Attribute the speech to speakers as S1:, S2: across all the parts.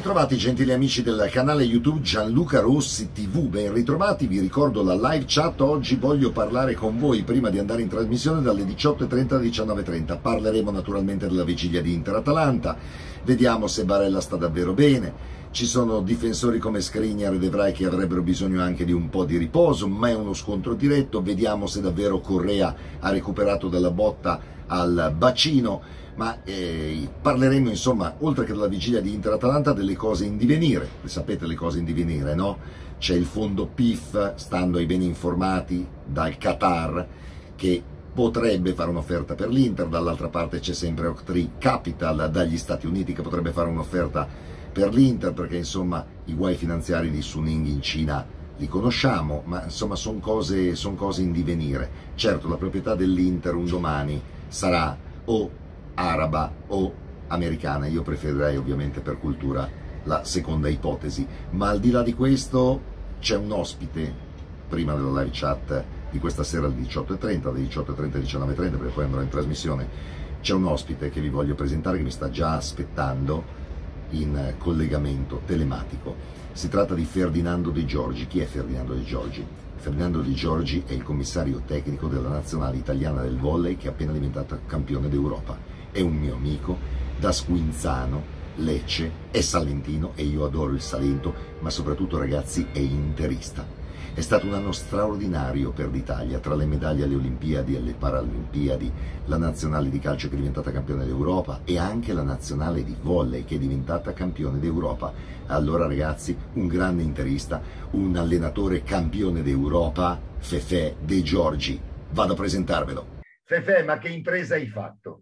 S1: ritrovati gentili amici del canale YouTube Gianluca Rossi TV, ben ritrovati, vi ricordo la live chat. Oggi voglio parlare con voi prima di andare in trasmissione dalle 18:30 alle 19:30. Parleremo naturalmente della vigilia di Inter-Atalanta, vediamo se Barella sta davvero bene. Ci sono difensori come Skriniar ed Evrai che avrebbero bisogno anche di un po' di riposo, ma è uno scontro diretto, vediamo se davvero Correa ha recuperato dalla botta al bacino. Ma parleremo insomma, oltre che della vigilia di Inter-Atalanta, delle cose in divenire. Le sapete le cose in divenire, no? C'è il fondo PIF, stando ai beni informati, dal Qatar, che potrebbe fare un'offerta per l'Inter, dall'altra parte c'è sempre Oaktree Capital dagli Stati Uniti che potrebbe fare un'offerta per l'Inter, perché insomma i guai finanziari di Suning in Cina li conosciamo, ma insomma sono cose in divenire. Certo, la proprietà dell'Inter un domani sarà o araba o americana. Io preferirei ovviamente per cultura la seconda ipotesi, ma al di là di questo c'è un ospite prima della live chat di questa sera alle 18:30, dalle 18:30 alle 19:30, perché poi andrò in trasmissione. C'è un ospite che vi voglio presentare, che mi sta già aspettando in collegamento telematico. Si tratta di Ferdinando De Giorgi. Chi è Ferdinando De Giorgi? Ferdinando De Giorgi è il commissario tecnico della nazionale italiana del volley, che è appena diventata campione d'Europa. È un mio amico da Squinzano, Lecce, è salentino e io adoro il Salento, ma soprattutto ragazzi è interista. È stato un anno straordinario per l'Italia, tra le medaglie alle Olimpiadi e alle Paralimpiadi, la nazionale di calcio che è diventata campione d'Europa e anche la nazionale di volley che è diventata campione d'Europa. Allora ragazzi, un grande interista, un allenatore campione d'Europa, Fefè De Giorgi. Vado a presentarvelo. Fefè, ma che impresa hai fatto?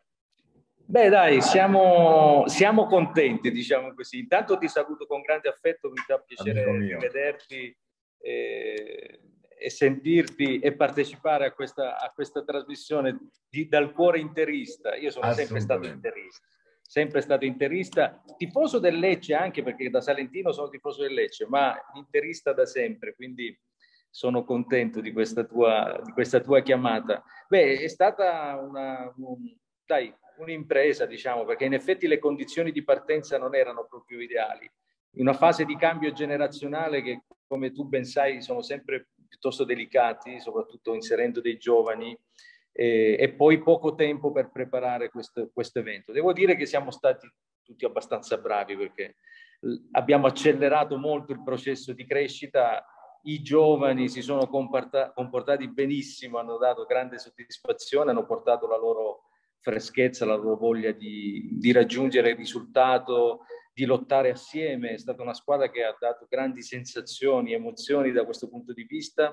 S2: Beh dai, siamo contenti, diciamo così. Intanto ti saluto con grande affetto, mi fa piacere rivederti e sentirti e partecipare a questa trasmissione dal cuore interista. Io sono sempre stato interista, tifoso del Lecce anche, perché da salentino sono tifoso del Lecce, ma interista da sempre, quindi sono contento di questa tua chiamata. Beh, è stata un'impresa, diciamo, perché in effetti le condizioni di partenza non erano proprio ideali. In una fase di cambio generazionale che, come tu ben sai, sono sempre piuttosto delicati, soprattutto inserendo dei giovani, e poi poco tempo per preparare questo evento. Devo dire che siamo stati tutti abbastanza bravi, perché abbiamo accelerato molto il processo di crescita. I giovani si sono comportati benissimo, hanno dato grande soddisfazione, hanno portato la loro freschezza, la loro voglia di raggiungere il risultato, di lottare assieme. È stata una squadra che ha dato grandi sensazioni, emozioni da questo punto di vista,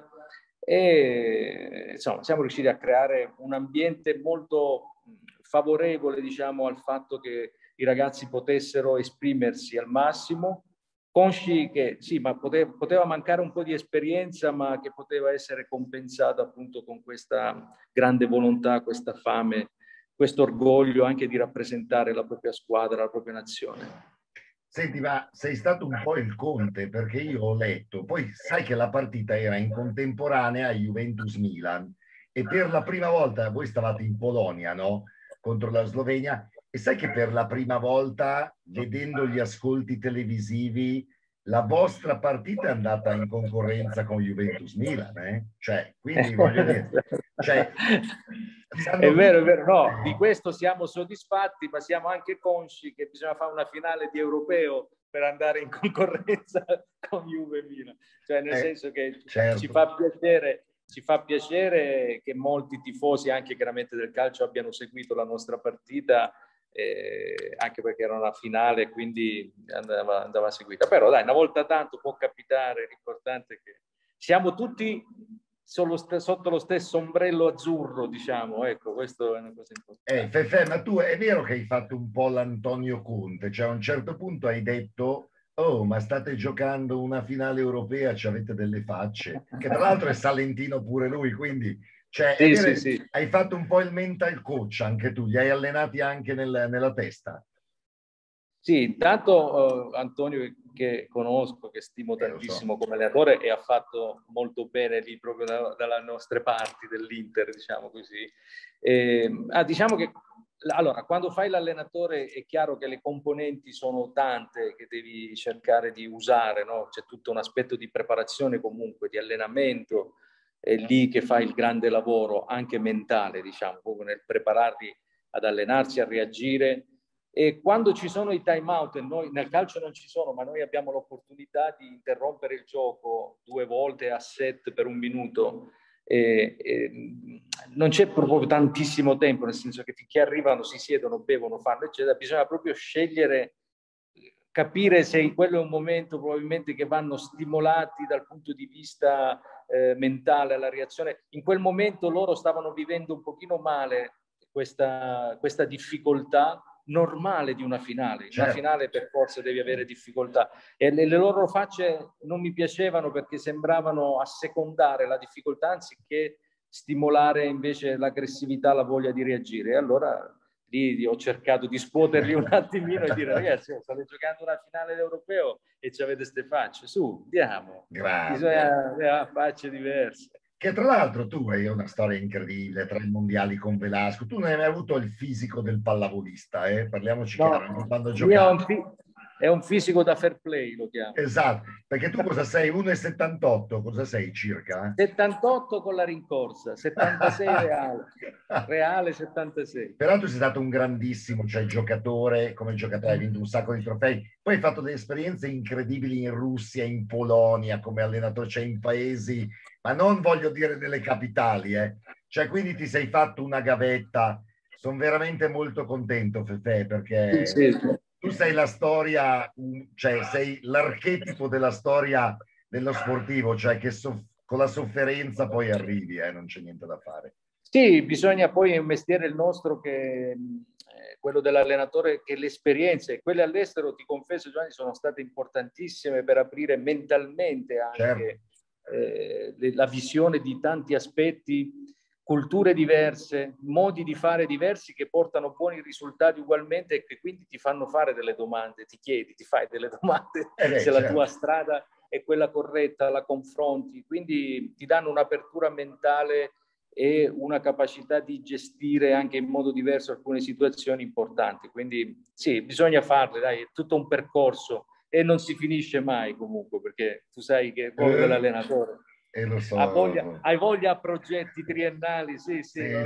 S2: e insomma siamo riusciti a creare un ambiente molto favorevole, diciamo, al fatto che i ragazzi potessero esprimersi al massimo, consci che sì, ma poteva mancare un po' di esperienza, ma che poteva essere compensata appunto con questa grande volontà, questa fame, questo orgoglio anche di rappresentare la propria squadra, la propria nazione.
S1: Senti, ma sei stato un po' il Conte, perché io ho letto, poi sai che la partita era in contemporanea a Juventus-Milan e per la prima volta, voi stavate in Polonia, no? Contro la Slovenia, e sai che per la prima volta, vedendo gli ascolti televisivi, la vostra partita è andata in concorrenza con Juventus-Milan, eh? Cioè, quindi voglio dire, cioè,
S2: è vero, no, di questo siamo soddisfatti, ma siamo anche consci che bisogna fare una finale di europeo per andare in concorrenza con Juve e Milan. Cioè, nel senso che
S1: certo.
S2: ci fa piacere che molti tifosi, anche chiaramente del calcio, abbiano seguito la nostra partita, anche perché era una finale, quindi andava seguita. Però dai, una volta tanto può capitare, l'importante è che siamo tutti sotto lo stesso ombrello azzurro, diciamo. Ecco, questo è una cosa importante.
S1: Fefè, ma tu è vero che hai fatto un po' l'Antonio Conte, cioè a un certo punto hai detto: oh, ma state giocando una finale europea, ci avete delle facce, che tra l'altro è salentino pure lui, quindi cioè,
S2: sì,
S1: è vero,
S2: sì.
S1: Hai fatto un po' il mental coach anche tu, li hai allenati anche nella testa.
S2: Sì, intanto Antonio, che conosco, che stimo tantissimo come allenatore, e ha fatto molto bene lì proprio dalle nostre parti dell'Inter, diciamo così. Diciamo che Allora, quando fai l'allenatore è chiaro che le componenti sono tante che devi cercare di usare, no? C'è tutto un aspetto di preparazione comunque, di allenamento, è lì che fai il grande lavoro, anche mentale, diciamo, proprio nel prepararli ad allenarsi, a reagire. E quando ci sono i time out, e noi nel calcio non ci sono, ma noi abbiamo l'opportunità di interrompere il gioco 2 volte a set per 1 minuto, non c'è proprio tantissimo tempo, nel senso che finché arrivano si siedono, bevono, fanno eccetera, bisogna proprio scegliere, capire se quello è un momento probabilmente che vanno stimolati dal punto di vista mentale alla reazione. In quel momento loro stavano vivendo un pochino male questa difficoltà normale di una finale.
S1: Certo.
S2: Una finale per forza devi avere difficoltà, e le loro facce non mi piacevano perché sembravano assecondare la difficoltà anziché stimolare invece l'aggressività, la voglia di reagire. E allora lì ho cercato di scuoterli un attimino e dire: ragazzi, state giocando una finale d'europeo e ci avete ste facce, su, andiamo, bisogna avere facce diverse.
S1: Che tra l'altro tu hai una storia incredibile, 3 mondiali con Velasco, tu non hai mai avuto il fisico del pallavolista, parliamoci
S2: No,
S1: chiaro, quando giocavi.
S2: è un fisico da fair play, lo chiamo.
S1: Esatto, perché tu cosa sei? 1,78, cosa sei circa?
S2: 78 con la rincorsa, 76 reale, reale 76.
S1: Però tu sei stato un grandissimo, cioè giocatore, come giocatore hai vinto un sacco di trofei, poi hai fatto delle esperienze incredibili in Russia, in Polonia, come allenatore, cioè in paesi, ma non voglio dire nelle capitali, cioè quindi ti sei fatto una gavetta. Sono veramente molto contento, Fefe, perché
S2: Sì.
S1: tu sei la storia, cioè sei l'archetipo della storia dello sportivo, cioè che con la sofferenza poi arrivi, non c'è niente da fare.
S2: Sì, bisogna poi, è un mestiere il nostro che quello dell'allenatore, che le esperienze, quelle all'estero, ti confesso Giovanni, sono state importantissime per aprire mentalmente anche la visione di tanti aspetti, culture diverse, modi di fare diversi che portano buoni risultati ugualmente e che quindi ti fanno fare delle domande, ti chiedi, ti fai delle domande se la tua strada è quella corretta, la confronti, quindi ti danno un'apertura mentale e una capacità di gestire anche in modo diverso alcune situazioni importanti. Quindi sì, bisogna farle, dai, è tutto un percorso e non si finisce mai comunque, perché tu sai che il ruolo dell'allenatore
S1: lo so.
S2: Hai voglia a progetti triennali, sì.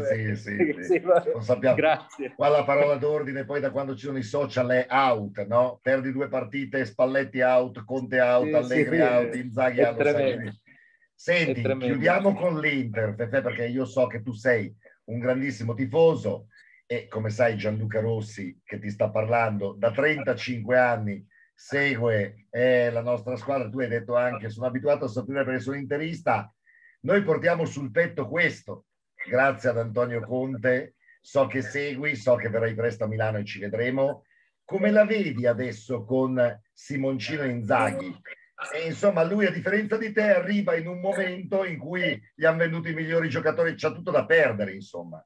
S1: Lo sappiamo.
S2: Grazie.
S1: Qua la parola d'ordine poi da quando ci sono i social è out, no? Perdi 2 partite, Spalletti out, Conte out, Allegri out, Inzaghi out. Senti, chiudiamo con l'Inter, perché io so che tu sei un grandissimo tifoso e come sai Gianluca Rossi, che ti sta parlando, da 35 anni segue la nostra squadra. Tu hai detto anche: sono abituato a soffrire perché sono interista. Noi portiamo sul petto questo, grazie ad Antonio Conte. So che segui, so che verrai presto a Milano e ci vedremo. Come la vedi adesso con Simoncino Inzaghi? E insomma, lui, a differenza di te, arriva in un momento in cui gli hanno venduto i migliori giocatori, c'ha tutto da perdere, insomma.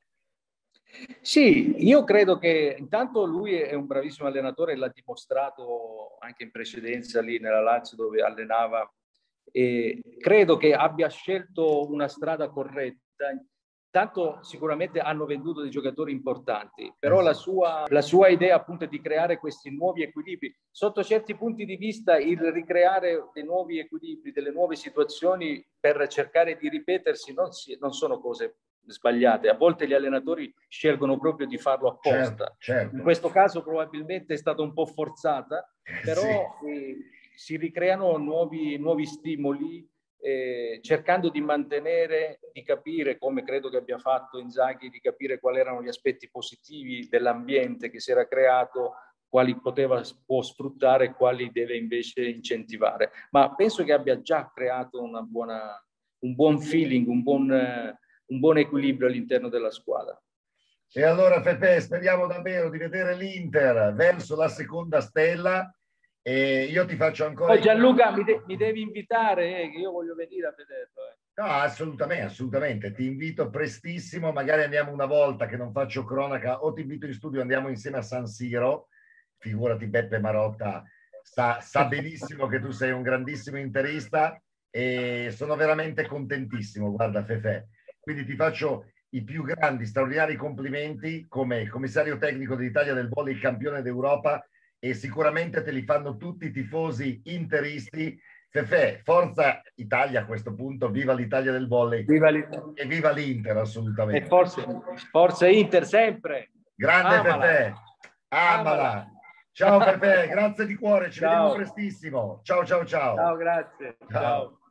S2: Sì, io credo che intanto lui è un bravissimo allenatore, l'ha dimostrato anche in precedenza lì nella Lazio dove allenava, e credo che abbia scelto una strada corretta. Tanto sicuramente hanno venduto dei giocatori importanti, però la sua idea appunto è di creare questi nuovi equilibri. Sotto certi punti di vista il ricreare dei nuovi equilibri, delle nuove situazioni per cercare di ripetersi non sono cose sbagliate. A volte gli allenatori scelgono proprio di farlo apposta.
S1: Certo.
S2: In questo caso probabilmente è stata un po' forzata, però si ricreano nuovi stimoli, cercando di mantenere, di capire, come credo che abbia fatto Inzaghi, di capire quali erano gli aspetti positivi dell'ambiente che si era creato, quali può sfruttare e quali deve invece incentivare. Ma penso che abbia già creato un buon feeling, un buon equilibrio all'interno della squadra.
S1: E allora Pepe, speriamo davvero di vedere l'Inter verso la seconda stella. E io ti faccio ancora...
S2: Gianluca, mi devi invitare, che io voglio venire a vederlo.
S1: No, assolutamente. Ti invito prestissimo, magari andiamo una volta che non faccio cronaca, o ti invito in studio, andiamo insieme a San Siro. Figurati, Beppe Marotta sa benissimo che tu sei un grandissimo interista e sono veramente contentissimo, guarda Fefe. Quindi ti faccio i più grandi, straordinari complimenti come commissario tecnico dell'Italia del volley, campione d'Europa, e sicuramente te li fanno tutti i tifosi interisti. Fefè, forza Italia a questo punto, viva l'Italia del volley e viva l'Inter assolutamente.
S2: E forza Inter sempre.
S1: Grande
S2: Amala.
S1: Fefè, amala. Ciao Fefè, grazie di cuore, ci vediamo prestissimo. Ciao ciao ciao.
S2: Ciao, grazie. Ciao.